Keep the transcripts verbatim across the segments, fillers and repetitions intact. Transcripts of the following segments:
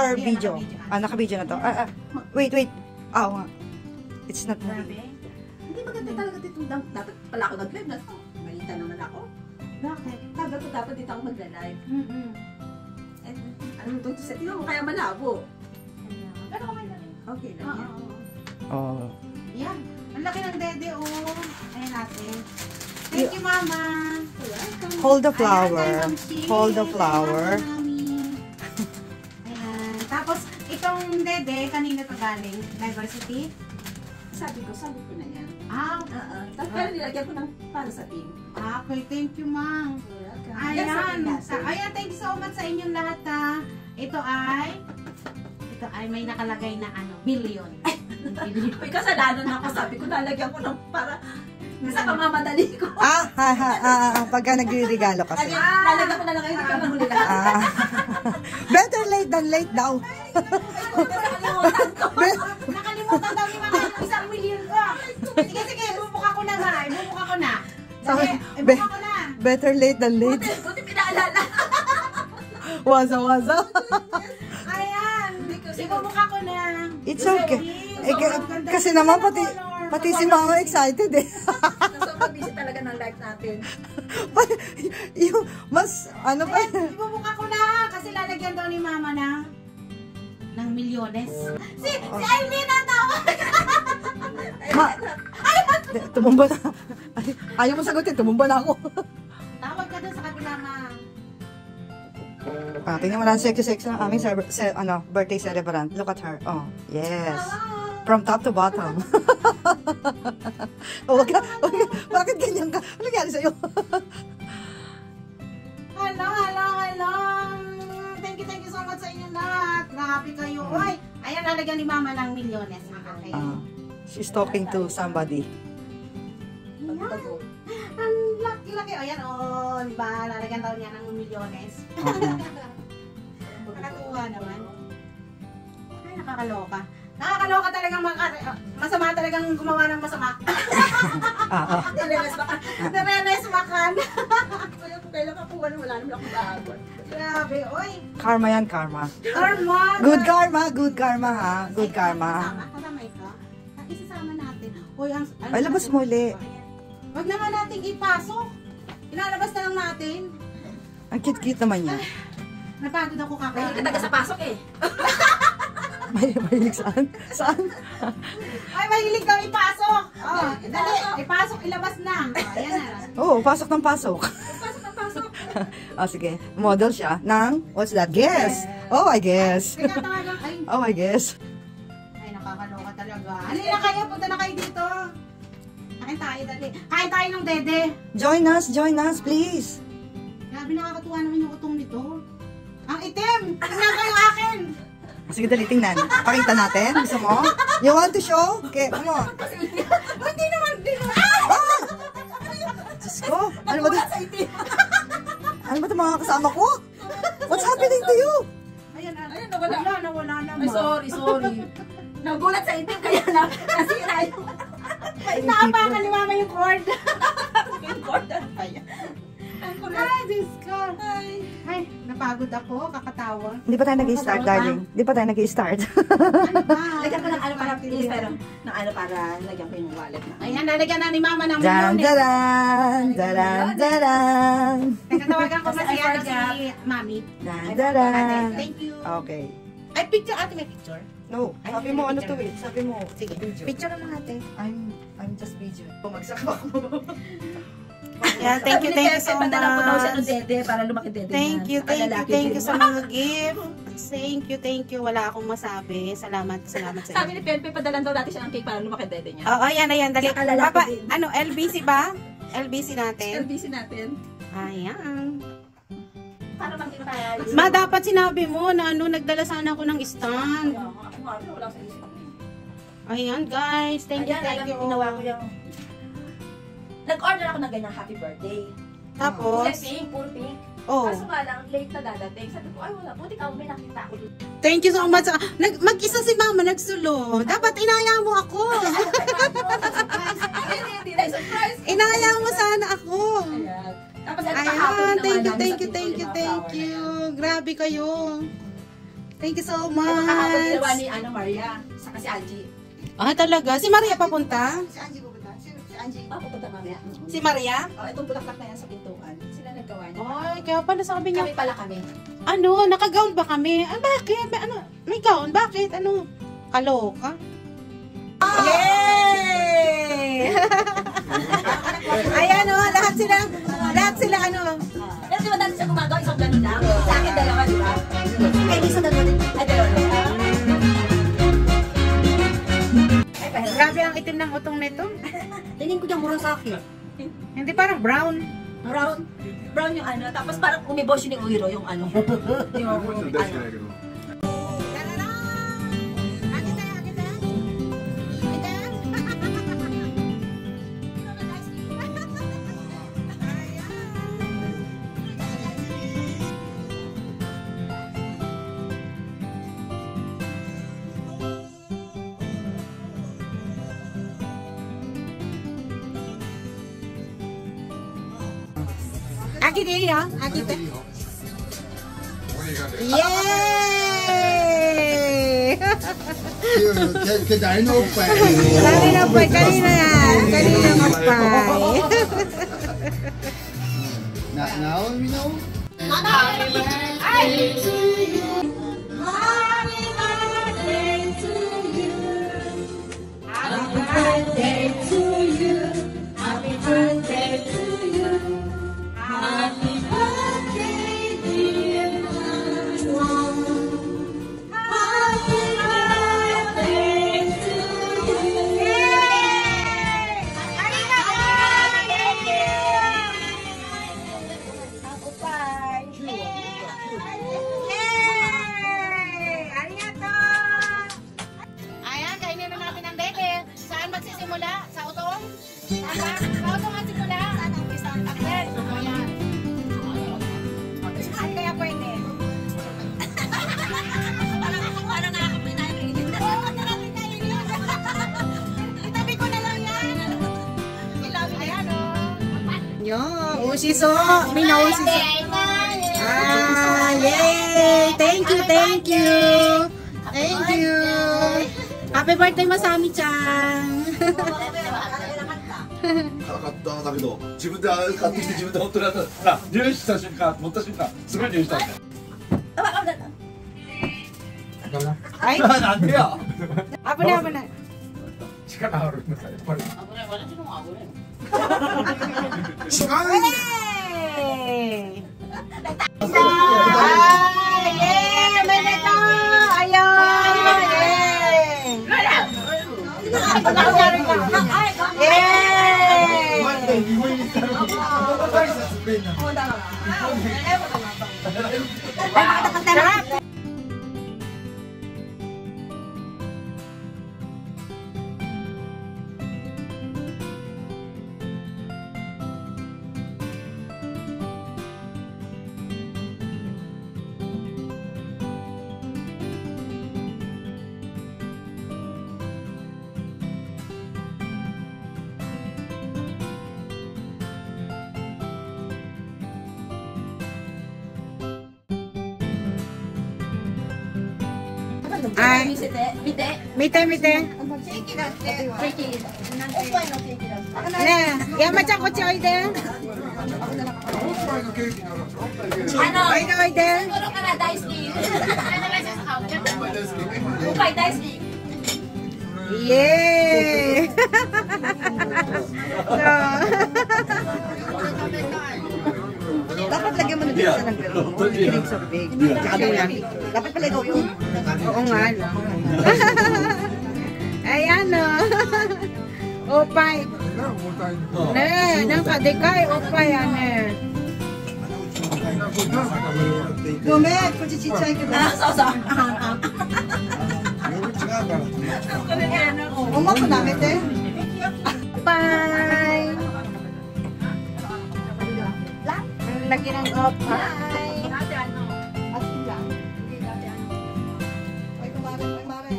or video? Ah, naka-video na to. Ah, ah, wait, wait. Ah, nga. It's not moving. Hindi maganda talaga dito. Dapat pala ako nag-live na to. Malita naman ako. Bakit? Dapat ko dapat dito ako magla-live. Mm-hmm. And ano ito sa tiyo mo kaya malabo. Pero okay na rin. Okay na yan. Oh. Yan. Ang laki ng dede, oh. Ayan natin. Thank you, Mama. Hold the flower. Hold the flower. Ayan. Tapos, itong dede, kanina pa galing? Diversity? Sabi ko, sabi ko na yan. Ah, uh-uh. Tapos pero nilagyan ko ng para sa team. Ah, okay, thank you, Ma'am. Ayan. Ayan, thank you so much sa inyong lahat, ha. Ito ay, ito ay may nakalagay na ano, billion. May kasalanan ako. Sabi ko, nalagyan ko ng para sa pamamadali ko. Ah, ha, ha, ah, ah, pagka nagre-regalo kasi. Ah, nalagyan ko na lang kayo, hindi ka mahuli lahat. Ah. Better late than late daw. Nakalimutan ko. Nakalimutan daw ni Mama yung isang milyon ko. Sige, sige, bumuka ko na nga. Bumuka ko na. Sige, bumuka ko na. Better late than late. Buti, buti pinaalala. Waza, waza. Ayan. Bumuka ko na. It's okay. Eh, kasi naman pati, pati si Mama excited eh. Sobrang busy talaga ng life natin. Yung mas, ano pa? Bumuka ko na. Kasi lalagyan daw ni Mama na ng milyones. Si, si Aileen ang tawag. Ma, tumumba na. Ay, ayaw mo sagutin, tumumba na ako. Tawag ka doon sa kabila, Ma. Ah, tingnan mo lang, sexy-sexy ng aming ce ano, birthday celebrant. Look at her. Oh, yes. From top to bottom. Oh, wag ka, wag ka, bakit ganyan ka? Ano nangyari sa'yo? Hello, hello, hello. Thank you, thank you so much sa inyo lahat. Grabe kayo. Uy, ayan, lalagyan ni Mama ng milyones. Okay. Uh, she's talking to somebody. Ayan. Ang laki-laki. O yan, o. Diba? Lalagyan daw niya ng milyones. Nakatuwa naman. Ay, nakakaloka. Nakakaloka talagang masama talagang gumawa ng masama. Ah, ah. Nare-resmakan. Kaya kung kailan ka kuha wala naman akong baagod. Grabe, oy. Karma yan, karma. Karma. Good karma, good karma ha. Good karma. Kasama, kasama ito. Isasama natin. Oy, ang... Ay, labas mo ulit. Huwag naman natin ipasok. Ilalabas na lang natin. Ang cute-cute naman yan. Napagod ako Kaya kakain. ka taga sa pasok eh. May mahilig saan? Saan? Ay, mahilig daw ipasok. Oh, dali. Ipasok, ilabas na. Oh, ayan na. Oo, oh, pasok ng pasok. Pasok na pasok. Oh, sige. Model siya ng, what's that? Guess. Oh, I guess. Kaya talagang, ay, Oh, I guess. ay, nakakaloka talaga. Halina kayo, punta na kayo dito. Kain tayo, dali. Kain tayo ng dede. Join us, join us, please. Grabe, nakakatuwa naman yung utong nito. Ang itim! Tingnan kayo akin! Sige, dali, tingnan. Pakita natin. Gusto mo? You want to show? Okay, come on. Hindi naman, hindi naman. Ah! Diyos ko. Ano ba ito? Ano ba ito mga kasama ko? What's happening to you? Ayan, Ayun, nawala. Wala, nawala naman. Ay, sorry, sorry. Nagulat sa itim kaya na nasira yung Naapakan ni Mama yung cord. yung corner pa yan. Ay, Diyos ko. Ay, ay, napagod ako, kakatawa. Hindi pa tayo nag-i-start, darling. Hindi pa tayo nag-i-start. Ano ba? Lagyan ko ng ano para please, pero ng ano para lagyan ko yung wallet na. Ayan, nalagyan na ni Mama ng Dan, milyones. daran, daran, daran. Nagkatawagan ko Kasi kasi I ano forgot. si Mami. Dan, daran. Thank you. Okay. Ay, picture. Ate, may picture? No, sabi mo ano to eh. Sabi mo. Sige, video. picture na lang ate. I'm, I'm just video. Bumagsak ako. Yeah, thank you, thank you so Padala ko daw siya ng much. dede para lumaki dede Thank you, niya. thank you, Lalaki thank din. you sa mga gift. Thank you, thank you. Wala akong masabi. Salamat, salamat sa Sabi inyo. ni Pepe, padalan daw natin siya ng cake para lumaki dede niya. Oo, ayan, ayan, dali. Saka lalaki Papa, din. ano, L B C ba? L B C natin. L B C natin. Ayan. Para makita tayo. Ma, dapat sinabi mo na ano, nagdala sana ako ng stand. Wala sa isip. Ayan, guys. Thank you, Ayan, thank alam, you. ginawa ko yung... Nag-order ako ng ganyang happy birthday. Tapos, Kulay pink, puro pink. oh. Kaso nga lang, late na dadating. Sabi ko, ay wala, buti ka, may nakita ako dito. Thank you so much. Nag Mag-isa si Mama, nagsulo. Dapat inaya mo ako. Hindi, hindi, hindi, surprise. Inaya mo sana ako. Ayan. Tapos ito kahapon Ayan, naman thank you, namin thank sa you, thank you, Tito, yung mga thank flower na you. yan. Grabe kayo. Thank you so Kahapon ginawa much. ni ano, Maria. Saka si Angie. Ah, talaga? Si Maria papunta? Si Angie pupunta. Si, si Angie. Ah, pupunta mamaya. Si Maria? Oh, itong bulaklak na yan sa pintuan. Sila naggawa niya. Ay, kaya pala sabi niya, Kami pala kami. ano, naka-gown ba kami? Ah, bakit? May, ano, may gown? Bakit? Ano? Kaloka? Yay! Ayan o, lahat sila, lahat sila ano. Pero di ba dati siya gumagawa isang ganun lang? Sa akin dalawa, di ba? Kaya di sa dalawa din. Ay, dalawa. Ay, pahirap. Grabe ang itim ng utong nito. Tingin ko dyan mura sa akin. Hindi parang brown. Brown. Brown yung ano. Tapos parang umibos yun yung uiro, yung ano. Yung ano. Aki deh ya, aki deh. Yeay! Kaya na pa. Kanina pa, kanina yan. Kanina nga pa. Na now we know. Ayan, kainin na natin ang bebe. Saan magsisimula? Sa utong? Tama? Sa utong ang simula? Saan ang umpisa? Ayan. Ayan. Saan kaya pwede? Parang ako, parang nakakapin na yung Oo, marami na yun yun. Itabi ko na lang yan. Ayan o. Yo, usiso. Mina usiso. Ah, yay! Thank you, thank you. Thank you. Happy birthday, Masami-chan. 高かっただけど自分で買ってきて自分で本当にやったら入手した瞬間持った瞬間すごい入手したんだよ Ay, なんでや apo na, apo na. 力あるんだやっぱり違う Hey! Ah, yay! May neto! Ayun! Yay! Sarap! Ay, mite, mite. Ne, ya macam kochi oide. Ano? Oide, oide. Siguro ka na, Daisuke. Upay, Daisuke. Yay! So, Dapat lagyan mo na din siya ng gano'n. Kinig sa big. Tsaka doon. Dapat pala ikaw yun. oo nga, no? Ayan, no? Opay. Ne, nang kadikay, opay, ane. Gumet, kuchichichay ka na. Ah, so, so. Umak ko namin eh. Opay. Ang laki ng opay. Ay, kumare, ay, mare.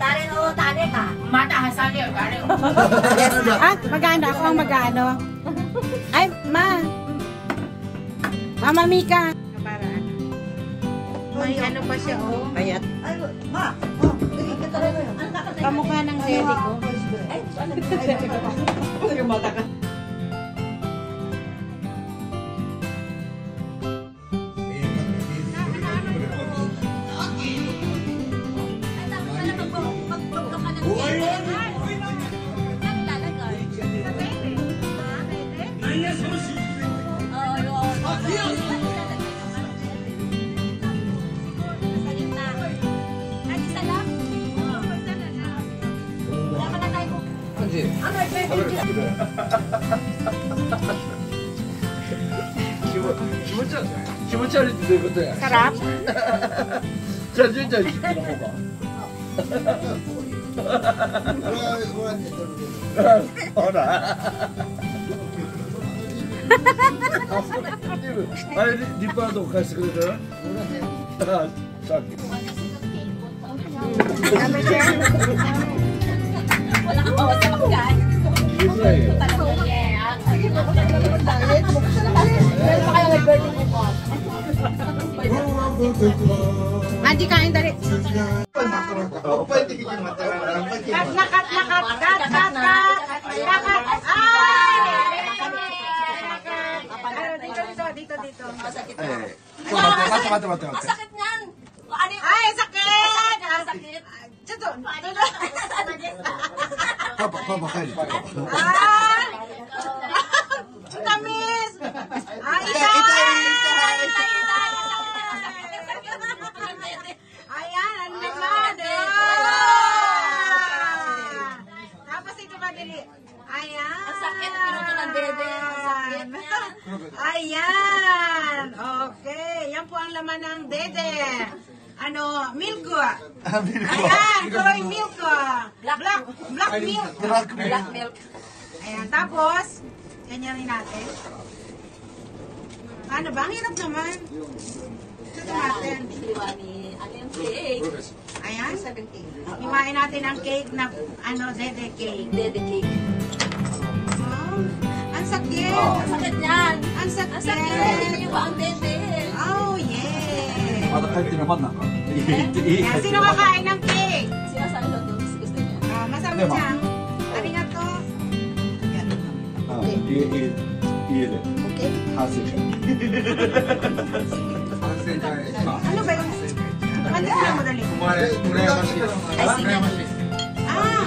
Ah, magano? Ako ang magano. Mama Mika. Para ano. May ano pa siya, oh. Payat. Ay, ma! Oh, dali, kita rin ko yun. Kamukha ng dede ko. Ay, ano ba? Yung mata ka. Sarap. 자, 진짜 이거 먹어봐. 어라. 아니, 니빠도 같이 그러잖아. 아, 자. Wala kang bawas sa makagain. 이거 해. Andi kain dali. Kat, nakat, nakat, kat, kat, kat. Nakat, ay! Ano, dito, dito, dito, dito. Masakit 네. na. 맞다, 맞다, 맞다, 맞다. Masakit niyan. Ano yung Ay, sakit! sakit? Dito, dito. 봐봐, 봐봐, 빨리. Ay! Ang tamis! Ay, itay! Ayan, ano naman? Ah! Tapos ito pa dili. Ayan. Ang sakit, pinuto ng dede. Ang sakit niya. Ayan. Okay. Yan po ang laman ng dede. Ano, milk. Ayan, Koloy milk. Black, black, black milk. Black milk. Ayan, tapos, ganyan rin natin. Ano ba? Ang hirap naman. Ito natin. Liwani. Ano yung cake? Ayan. Hiwain natin ang cake na, ano, dede cake. Dede cake. Oh, ang sakit. Ah. Ang sakit niyan. Ang sakit. Ang sakit. Hindi ba ang dede? Oh, yeah. 아, 나 갈때 만나. Ayan, sino kakain ng cake? Sinasabi lang doon. Gusto niya. Ah, masama Diba? siya. Arigato. 아, 이게 이게 이해돼. Okay. 다 쓰죠. Ano ba yung... Ano ba mo dali? Ah!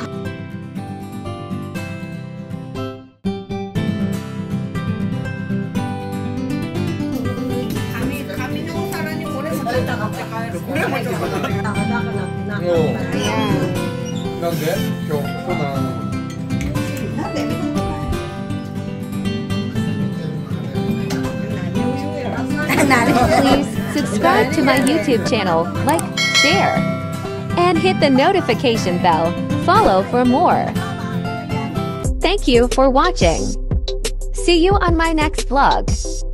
Kami, kami nung usaran ni Mure, maganda ka sa kaya. Mure, maganda ka na. 어. Ayan. 난데? 저, 그나. Please subscribe to my YouTube channel, like, share, and hit the notification bell. Follow for more. Thank you for watching. See you on my next vlog.